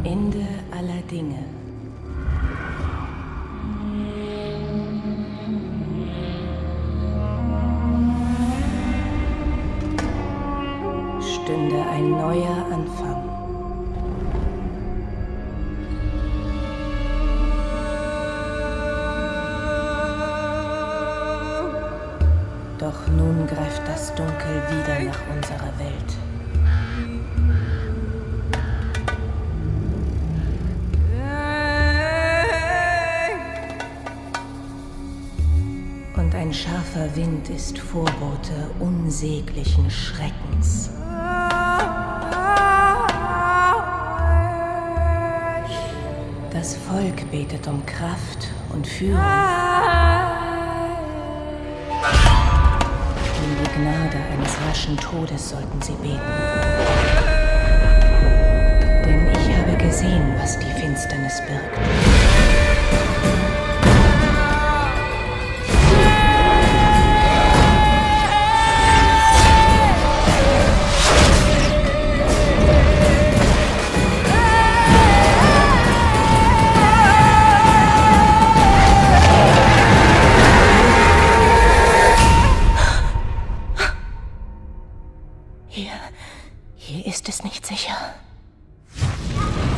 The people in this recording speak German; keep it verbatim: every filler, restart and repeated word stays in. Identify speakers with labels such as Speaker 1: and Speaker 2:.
Speaker 1: Ende aller Dinge. Stünde ein neuer Anfang. Doch nun greift das Dunkel wieder nach unserer Welt. Und ein scharfer Wind ist Vorbote unsäglichen Schreckens. Das Volk betet um Kraft und Führung. Um die Gnade eines raschen Todes sollten sie beten. Denn ich habe gesehen, was die Finsternis birgt. Hier, hier ist es nicht sicher.